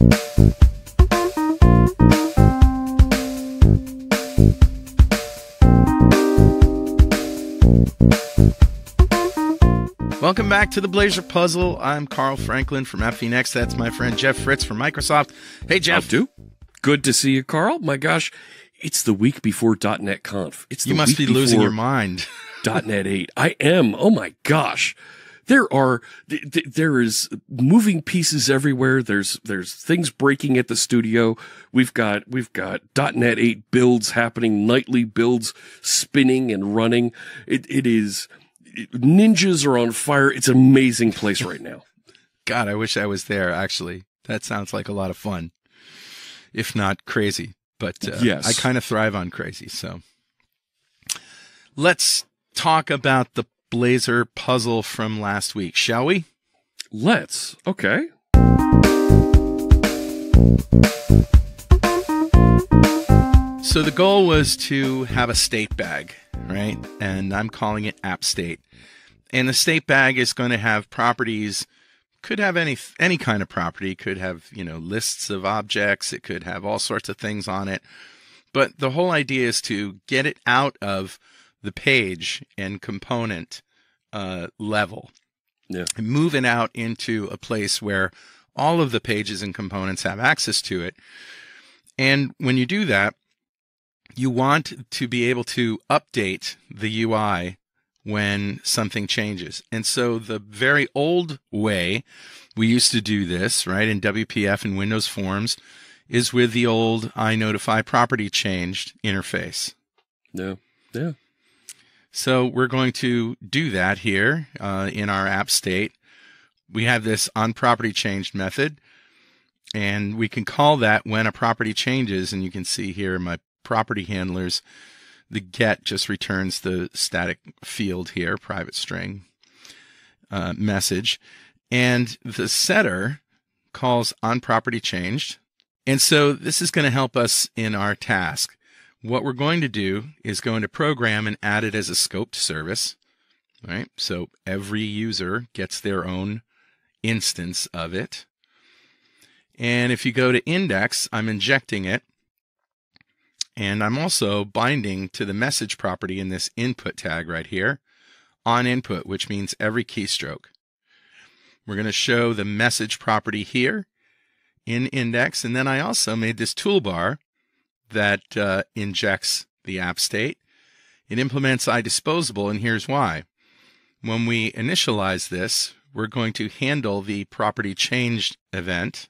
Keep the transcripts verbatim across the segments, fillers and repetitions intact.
Welcome back to the Blazor Puzzle. I'm Carl Franklin from F V Next. That's my friend Jeff Fritz from Microsoft. Hey, Jeff. Do. Good to see you, Carl. My gosh, it's the week before .NET Conf. It's the you must week be losing before your mind. .NET eight. I am. Oh my gosh. There are, th th there is moving pieces everywhere. There's, there's things breaking at the studio. We've got, we've got .NET eight builds happening, nightly builds spinning and running. It, it is, it, ninjas are on fire. It's an amazing place right now. God, I wish I was there, actually. That sounds like a lot of fun, if not crazy. But uh, yes. I kind of thrive on crazy. So let's talk about the Blazor puzzle from last week, shall we? Let's. Okay. So the goal was to have a state bag, right? And I'm calling it app state. And the state bag is going to have properties, could have any any kind of property, could have, you know, lists of objects, it could have all sorts of things on it. But the whole idea is to get it out of the page and component uh, level, yeah, and move it out into a place where all of the pages and components have access to it. And when you do that, you want to be able to update the U I when something changes. And so the very old way we used to do this, right, in W P F and Windows Forms, is with the old iNotify property changed interface. Yeah, yeah. So we're going to do that here uh, in our app state. We have this onPropertyChanged method, and we can call that when a property changes. And you can see here my property handlers, the get just returns the static field here, private string uh, message. And the setter calls onPropertyChanged. And so this is going to help us in our task. What we're going to do is go into program and add it as a scoped service, right? So every user gets their own instance of it. And if you go to index, I'm injecting it. And I'm also binding to the message property in this input tag right here on input, which means every keystroke. We're going to show the message property here in index. And then I also made this toolbar that uh, injects the app state. It implements iDisposable, and here's why. When we initialize this, we're going to handle the property changed event,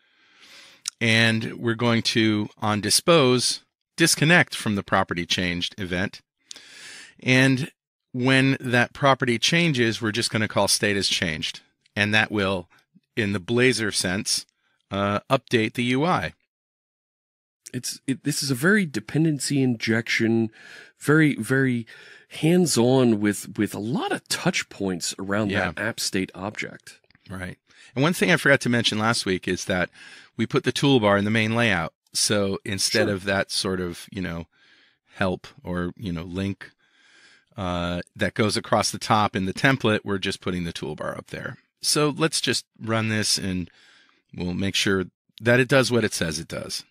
and we're going to, on dispose, disconnect from the property changed event. And when that property changes, we're just going to call state as changed, and that will, in the Blazor sense, uh, update the U I. It's it, this is a very dependency injection, very very hands-on with with a lot of touch points around yeah. that app state object. Right. And one thing I forgot to mention last week is that we put the toolbar in the main layout. So instead Sure. of that sort of, you know, help or, you know, link uh, that goes across the top in the template, we're just putting the toolbar up there. So let's just run this and we'll make sure that it does what it says it does.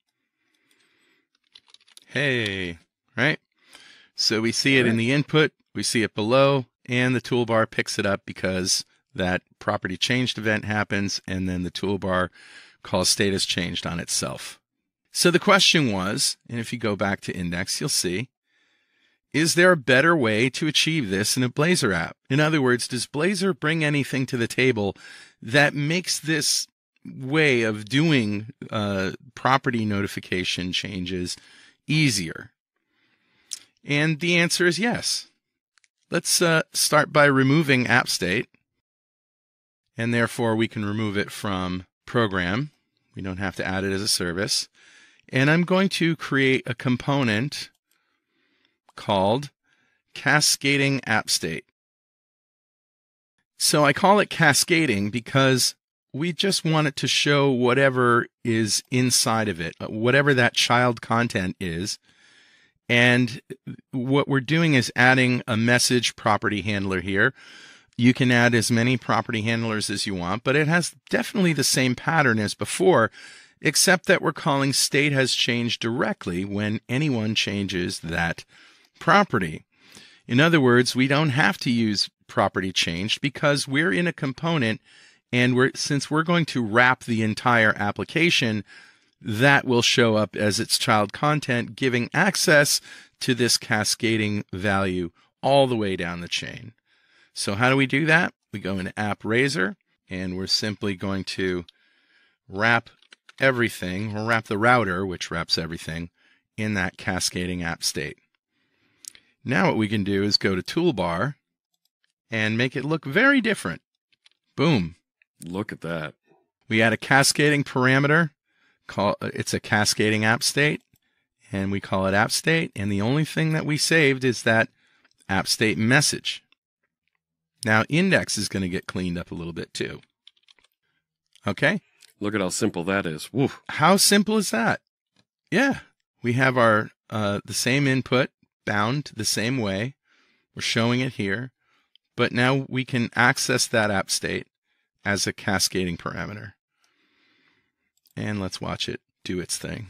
Hey, right? So we see it All in right. the input, we see it below, and the toolbar picks it up because that property changed event happens, and then the toolbar calls status changed on itself. So the question was, and if you go back to index, you'll see, is there a better way to achieve this in a Blazor app? In other words, does Blazor bring anything to the table that makes this way of doing uh, property notification changes easier? And the answer is yes. Let's uh, start by removing app state, and therefore we can remove it from program. We don't have to add it as a service. And I'm going to create a component called cascading app state. So I call it cascading because we just want it to show whatever is inside of it, whatever that child content is. And what we're doing is adding a message property handler here You can add as many property handlers as you want, but it has definitely the same pattern as before, except that we're calling state has changed directly when anyone changes that property. In other words, we don't have to use property changed because we're in a component, and we're since we're going to wrap the entire application, that will show up as its child content, giving access to this cascading value all the way down the chain. So how do we do that? We go into App Razor, and we're simply going to wrap everything, or wrap the router, which wraps everything, in that cascading app state. Now what we can do is go to Toolbar and make it look very different. Boom. Look at that. We add a cascading parameter. Call, it's a cascading app state, and we call it app state, and the only thing that we saved is that app state message. Now index is going to get cleaned up a little bit too. Okay? Look at how simple that is. Woof. How simple is that? Yeah. We have our uh, the same input bound the same way. We're showing it here, but now we can access that app state as a cascading parameter. And let's watch it do its thing.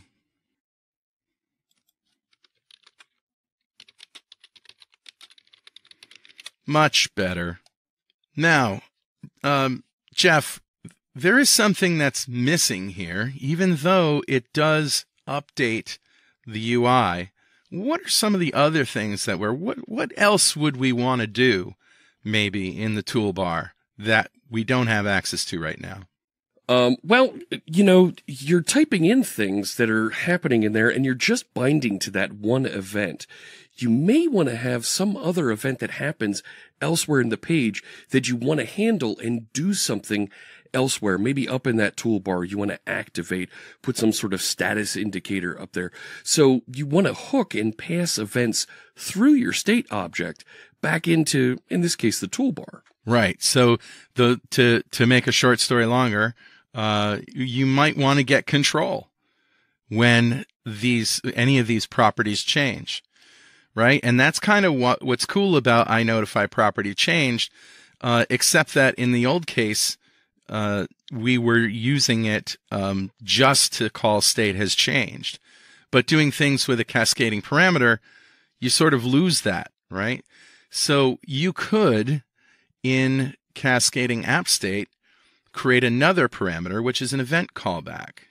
Much better. Now, um, Jeff, there is something that's missing here, even though it does update the U I. What are some of the other things that we're, what, what else would we want to do maybe in the toolbar that we don't have access to right now? Um, well, you know, you're typing in things that are happening in there and you're just binding to that one event. You may want to have some other event that happens elsewhere in the page that you want to handle and do something elsewhere. Maybe up in that toolbar, you want to activate, put some sort of status indicator up there. So you want to hook and pass events through your state object back into, in this case, the toolbar. Right. So the, to, to make a short story longer, Uh, you might want to get control when these, any of these properties change, right? And that's kind of what, what's cool about iNotify property changed, uh, except that in the old case, uh, we were using it, um, just to call state has changed. But doing things with a cascading parameter, you sort of lose that, right? So you could, in cascading app state, create another parameter, which is an event callback.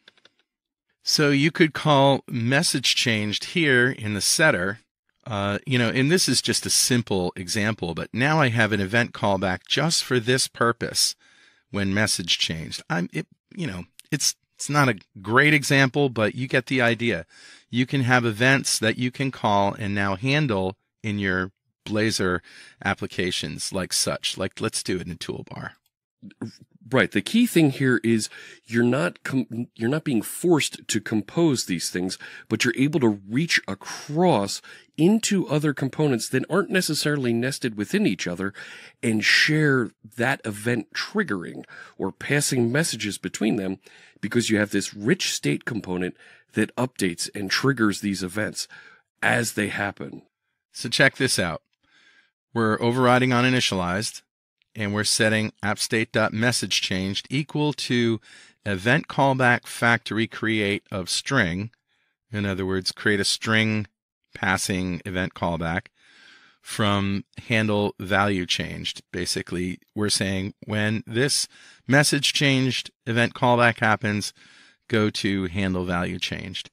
So you could call message changed here in the setter, uh, you know, and this is just a simple example, but now I have an event callback just for this purpose when message changed. I'm, it, you know, it's, it's not a great example, but you get the idea. You can have events that you can call and now handle in your Blazor applications like such. Like, let's do it in a toolbar. Right. The key thing here is you're not com- you're not being forced to compose these things, but you're able to reach across into other components that aren't necessarily nested within each other and share that event triggering or passing messages between them, because you have this rich state component that updates and triggers these events as they happen. So check this out. We're overriding on initialized, and we're setting appstate.messageChanged equal to event callback factory create of string. In other words, create a string passing event callback from handle value changed. Basically, we're saying when this message changed event callback happens, go to handle value changed.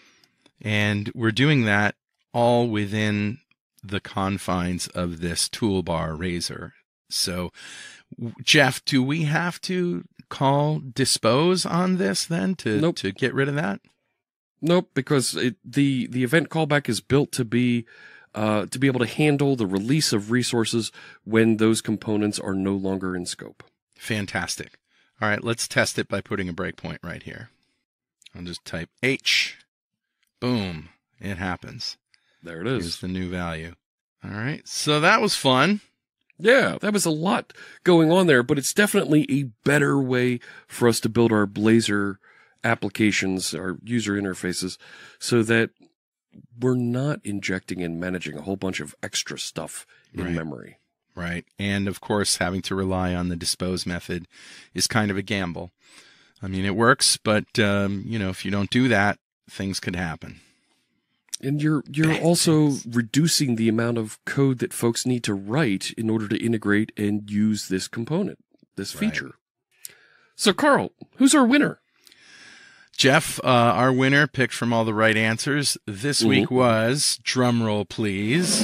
And we're doing that all within the confines of this toolbar Razor. So, Jeff, do we have to call dispose on this then to, nope. to get rid of that? Nope, because it, the, the event callback is built to be uh, to be able to handle the release of resources when those components are no longer in scope. Fantastic. All right, let's test it by putting a breakpoint right here. I'll just type H. Boom. It happens. There it is. Here's the new value. All right, so that was fun. Yeah, that was a lot going on there, but it's definitely a better way for us to build our Blazor applications, our user interfaces, so that we're not injecting and managing a whole bunch of extra stuff in right. memory. right? And of course, having to rely on the dispose method is kind of a gamble. I mean, it works, but um, you know, if you don't do that, things could happen. And you're you're Bad also things. reducing the amount of code that folks need to write in order to integrate and use this component, this Right. feature. So, Carl, who's our winner? Jeff, uh, our winner, picked from all the right answers this Mhm. week was, drum roll please,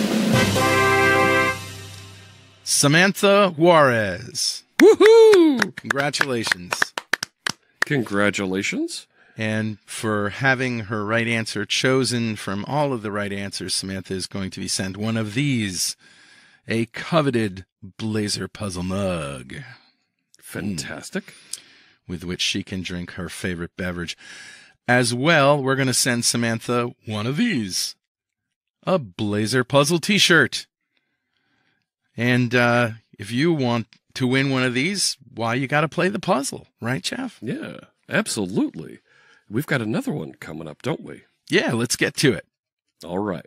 Samantha Juarez. Woohoo! Congratulations. Congratulations. And for having her right answer chosen from all of the right answers, Samantha is going to be sent one of these, a coveted Blazor Puzzle Mug, Fantastic. with which she can drink her favorite beverage. As well, we're going to send Samantha one of these, a Blazor Puzzle t-shirt. And uh, if you want to win one of these, why, you got to play the puzzle, right, Jeff? Yeah, absolutely. We've got another one coming up, don't we? Yeah, let's get to it. All right.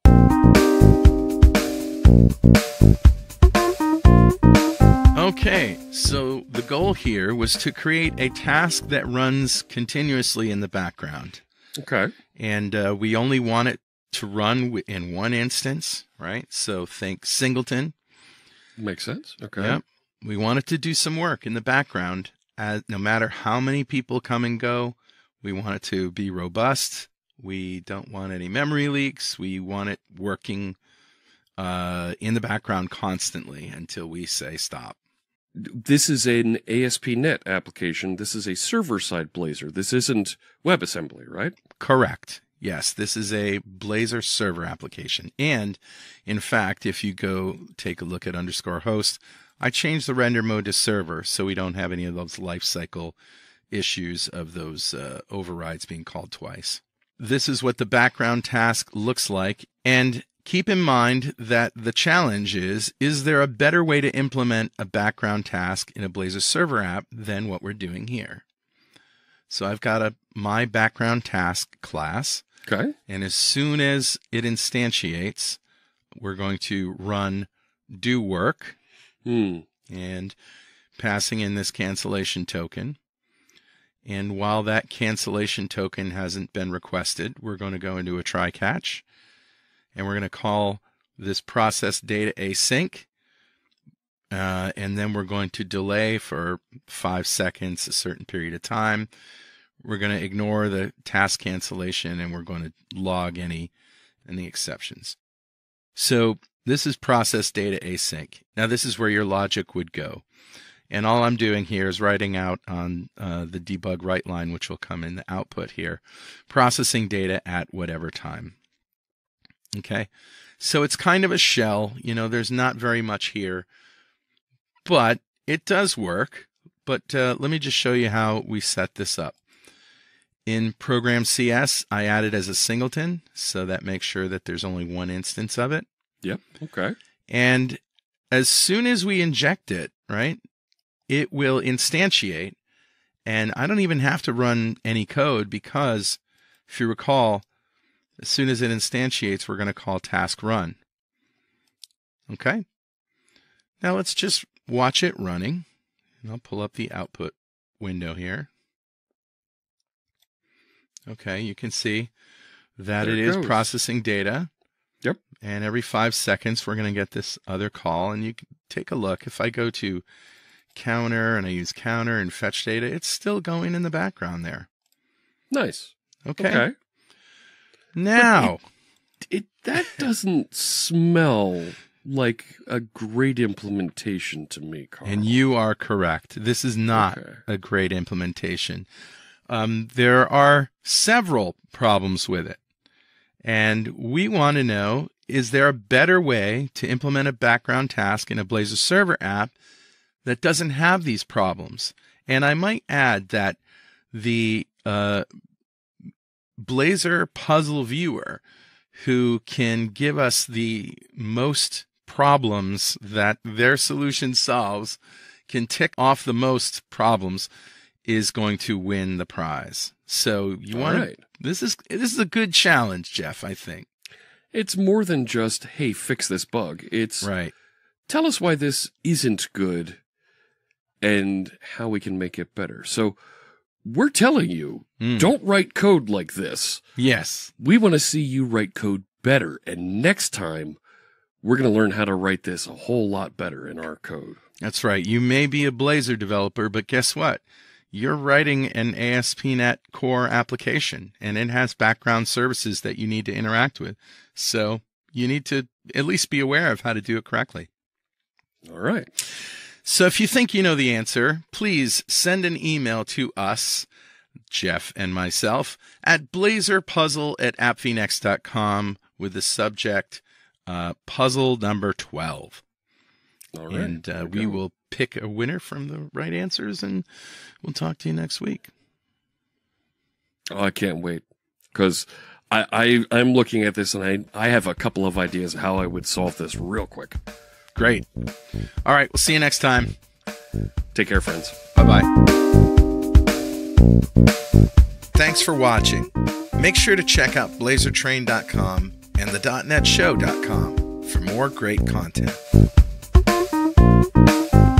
Okay, so the goal here was to create a task that runs continuously in the background. Okay. And uh, we only want it to run wi- in one instance, right? So think singleton. Makes sense. Okay. Yep. We want it to do some work in the background. As, no matter how many people come and go, we want it to be robust. We don't want any memory leaks. We want it working uh, in the background constantly until we say stop. This is an A S P dot net application. This is a server-side Blazor. This isn't WebAssembly, right? Correct. Yes, this is a Blazor Server application. And in fact, if you go take a look at underscore host, I changed the render mode to server so we don't have any of those lifecycle issues of those uh, overrides being called twice. This is what the background task looks like. And keep in mind that the challenge is, is there a better way to implement a background task in a Blazor Server app than what we're doing here? So I've got a my background task class. Okay. And as soon as it instantiates, we're going to run do work Hmm. and passing in this cancellation token. And while that cancellation token hasn't been requested, we're going to go into a try catch. And we're going to call this process data async. Uh, and then we're going to delay for five seconds, a certain period of time. We're going to ignore the task cancellation and we're going to log any, any exceptions. So this is process data async. Now this is where your logic would go. And all I'm doing here is writing out on uh, the debug write line, which will come in the output here, processing data at whatever time. Okay, so it's kind of a shell. You know, there's not very much here, but it does work. But uh, let me just show you how we set this up. In Program C S, I added as a singleton, so that makes sure that there's only one instance of it. Yep. Okay. And as soon as we inject it, right, it will instantiate. And I don't even have to run any code because, if you recall, as soon as it instantiates, we're going to call task run. Okay. Now let's just watch it running. And I'll pull up the output window here. Okay, you can see that There it it is goes. processing data. Yep. And every five seconds, we're going to get this other call. And you can take a look. If I go to counter and I use counter and fetch data, it's still going in the background there. Nice. Okay. Okay. Now, It that doesn't smell like a great implementation to me, Carl. and you are correct. This is not Okay. a great implementation. Um, there are several problems with it. And we want to know, is there a better way to implement a background task in a Blazor Server app that doesn't have these problems? And I might add that the uh, Blazor Puzzle Viewer, who can give us the most problems that their solution solves, can tick off the most problems, is going to win the prize. So you All want right. to, this is this is a good challenge, Jeff, I think. It's more than just, hey, fix this bug. It's Right. tell us why this isn't good and how we can make it better. So we're telling you, Mm. don't write code like this. Yes. We want to see you write code better. And next time, we're going to learn how to write this a whole lot better in our code. That's right. You may be a Blazor developer, but guess what? You're writing an A S P dot net core application, and it has background services that you need to interact with. So you need to at least be aware of how to do it correctly. All right. So if you think you know the answer, please send an email to us, Jeff and myself, at blazorpuzzle at appvnext dot com with the subject uh, puzzle number twelve. All right. And uh, we go. will pick a winner from the right answers, and we'll talk to you next week. Oh, I can't wait. Because I, I, I'm looking at this, and I, I have a couple of ideas how I would solve this real quick. Great. All right. We'll see you next time. Take care, friends. Bye-bye. Thanks for watching. Make sure to check out blazor train dot com and the dot net show dot com for more great content.